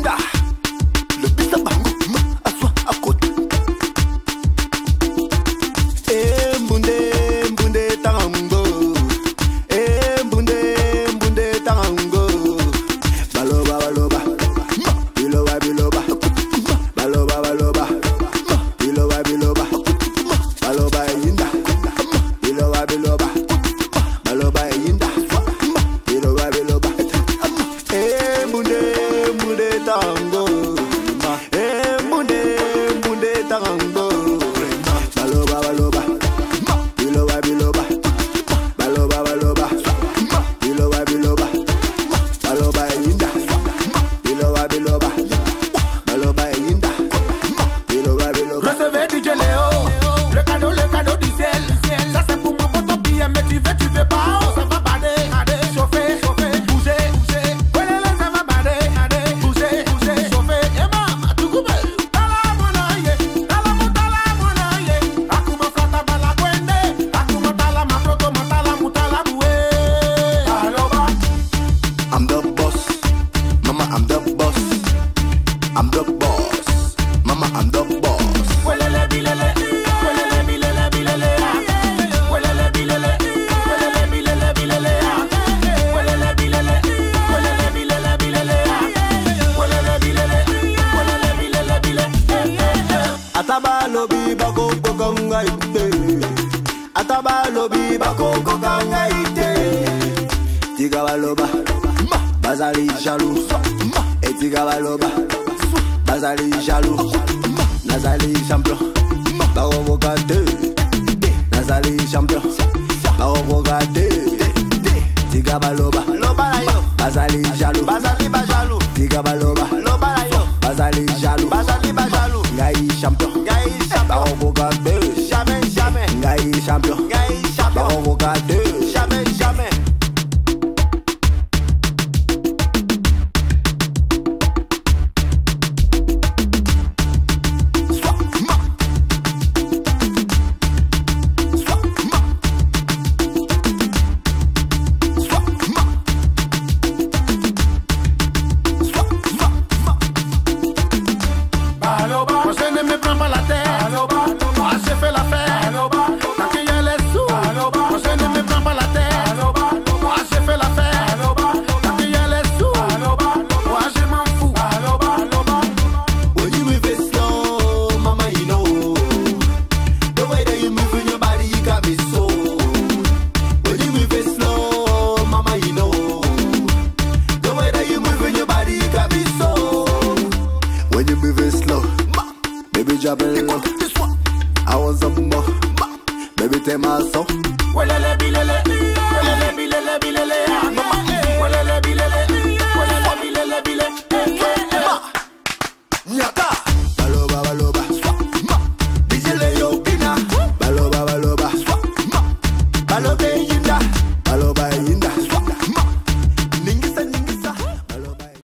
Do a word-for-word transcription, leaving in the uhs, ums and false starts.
Yinda. Le bisa bango, aswa akota. Eh mbunde mbunde tango. Eh mbunde mbunde tango. Baloba baloba. Biloba biloba. Baloba baloba. Biloba biloba. Baloba Yinda. Biloba biloba. Baloba Yinda. Biloba biloba. Eh mbunde mbunde tango. Eh mbunde mbunde tango. Baloba baloba. Biloba biloba. Baloba baloba. Biloba biloba. Baloba Yinda. Biloba biloba. Baloba Yinda. Biloba biloba. Recevez D J Léo, le cadeau, le cadeau du ciel. Ça c'est pour mon pote bien, mais tu veux, tu veux pas. Ça va bader, chauffer, chauffer, bouger, bouger. Ouais, là, ça va bader, bouger, bouger, chauffer. Et maman, tu coupes. Tala monaye, tala mutala monaye. Akuma flata bala kwende, akuma tala mafroto matala mutala moué. Aloba, I'm the boss, mama I'm the boss. I'm the boss, mama I'm the boss. welele bilele, welele bilele bilele. Welele bilele, welele bilele bilele. Welele bilele, welele bilele bilele. Welele bilele, welele bilele bilele. Ataba lobi bako kokanga ite. Ataba lobi bako kokanga ite. Tiga baloba, bazali jaloux. Et tiga baloba, bazali jaloux. Nazali champion, barobogade. Nazali champion, barobogade. Tiga baloba, bazali jaloux. Bazali bajalou. Tiga baloba, bazali jaloux. Bazali bajalou. Ngai champion, ngai champion. Barobogade. Jamais, jamais. Ngai champion, ngai champion. Barobogade. Jamais, jamais. Aloba, moi je ne me prends pas la tête. Aloba, moi je fais l'affaire. Aloba, tant qu'il y a les sous. Aloba, moi je ne me prends pas la tête. Aloba, moi je fais l'affaire. Aloba, tant qu'il y a les sous. Aloba, moi je m'en fous. Aloba, aloba. When you move it slow, mama, you know the way that you move in your body, you got me so. When you move it slow, mama, you know the way that you move in your body, you got me so. When you move it slow, baby, drop it low. I want some more, baby, take my soul. Welele bilele, welele bilele bilele. Welele bilele.